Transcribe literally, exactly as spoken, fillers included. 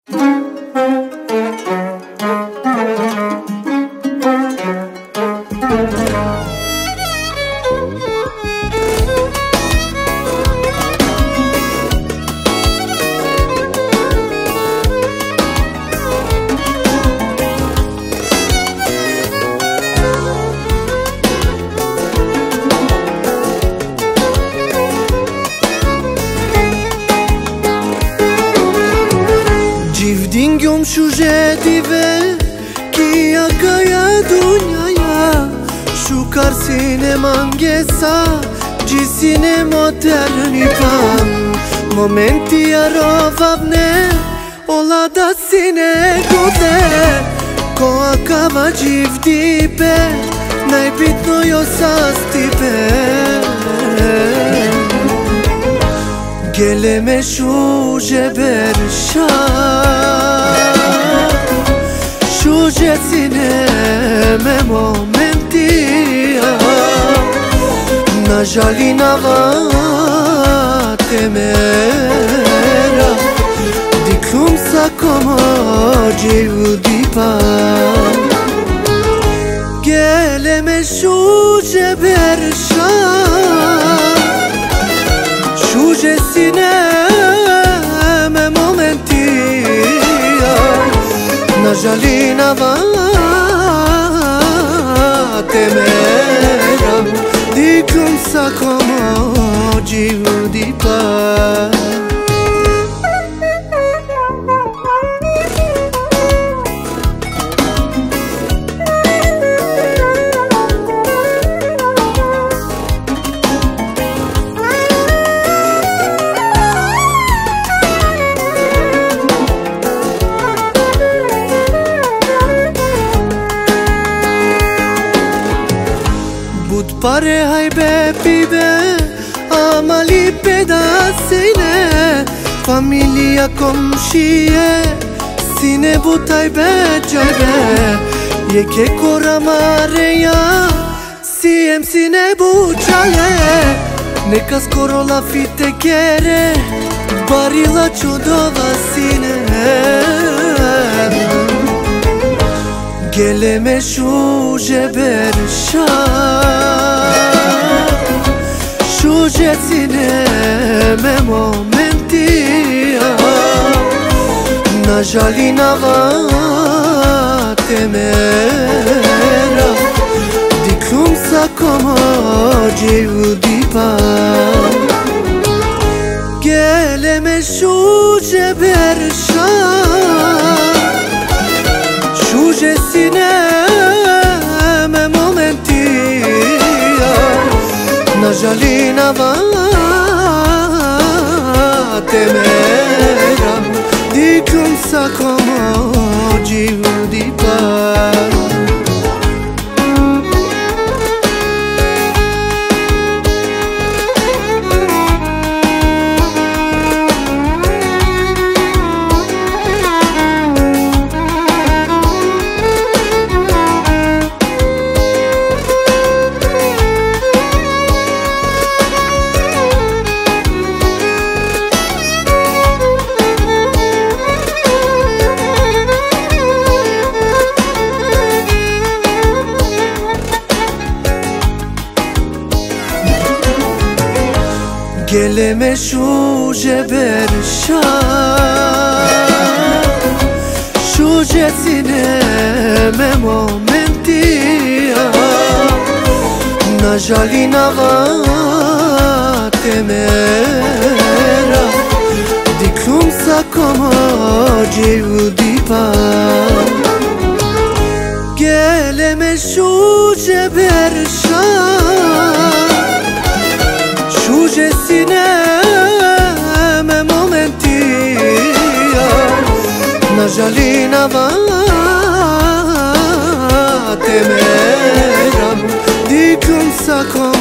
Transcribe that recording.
Gjum shujetive Kia kaya dunjaja Shukar sine mangesa Gjisine modernita Momenti arovavne Ola da sine gude Koa kava gjivdipe Najbitno jo sastipe Gele me shuje bersha Shuje sine me momentia Na žalina va temera Diklum sa komo dipa Gele me shuje bersha Shuje sine me momentia Na žalina va temera Diklum sa komo dipa Pare hajbe pibe Amali pedasine Familia komshie Sine butajbe gjajbe Je ke kora mareja Sijem sine bučale Neka skoro la fite kere Barila čudova sine Gele me shuje bersha Shuje sine me momentia Na žalina va temera Diklum sa komo dipa Gele me shuje bersha Shuje sine me momentia Na žalina va temera Diklum sa komo dipa Gele me shuje bersha Shuje sine me momentia Na žalina va temera Diklum sa komo dipa Gele me shuje bersha Shuje sine me momentia Na žalina va temera Diklum sa komo